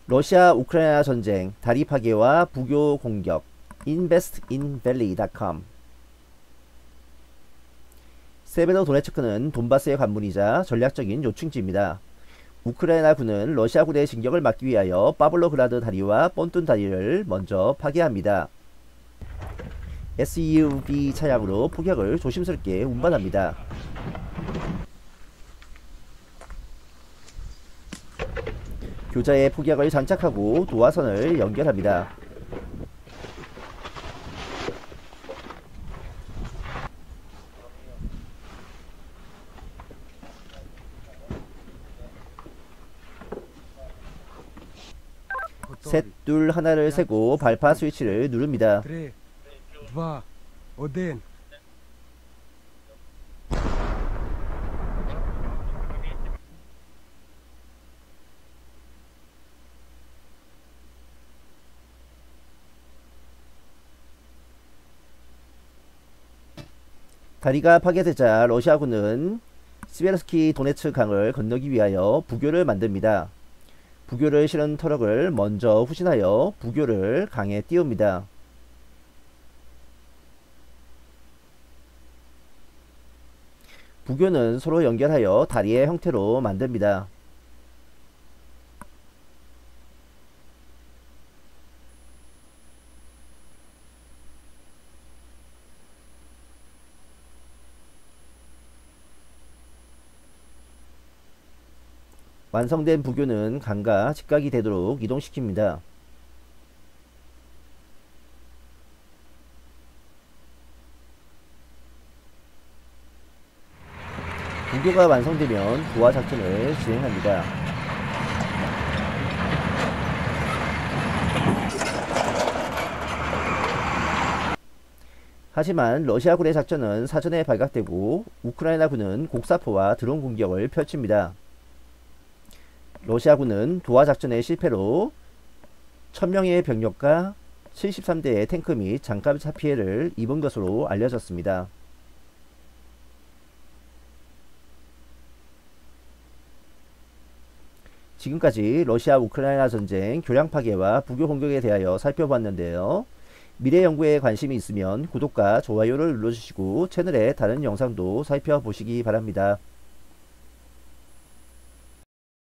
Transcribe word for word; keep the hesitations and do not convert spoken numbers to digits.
러시아 우크라이나 전쟁, 다리 파괴와 부교 공격. 인베스트인밸리 닷컴. 세베로도네츠크는 돈바스의 관문이자 전략적인 요충지입니다. 우크라이나군은 러시아군의 진격을 막기 위하여 파블로그라드 다리와 본툰 다리를 먼저 파괴합니다. 에스유브이 차량으로 포격을 조심스럽게 운반합니다. 교자의 폭약을 장착하고 도화선을 연결합니다. 셋, 둘, 하나를 세고 발파 스위치를 누릅니다. три, два, один. 다리가 파괴되자 러시아군은 스베르스키 도네츠 강을 건너기 위하여 부교를 만듭니다. 부교를 실은 터럭을 먼저 후진하여 부교를 강에 띄웁니다. 부교는 서로 연결하여 다리의 형태로 만듭니다. 완성된 부교는 강과 직각이 되도록 이동시킵니다. 부교가 완성되면 도하 작전을 진행합니다. 하지만 러시아군의 작전은 사전에 발각되고 우크라이나군은 곡사포와 드론 공격을 펼칩니다. 러시아군은 도하 작전의 실패로 천 명의 병력과 칠십삼 대의 탱크 및 장갑차 피해를 입은 것으로 알려졌습니다. 지금까지 러시아 우크라이나 전쟁 교량 파괴와 부교 공격에 대하여 살펴봤는데요. 미래 연구에 관심이 있으면 구독과 좋아요를 눌러주시고 채널의 다른 영상도 살펴보시기 바랍니다.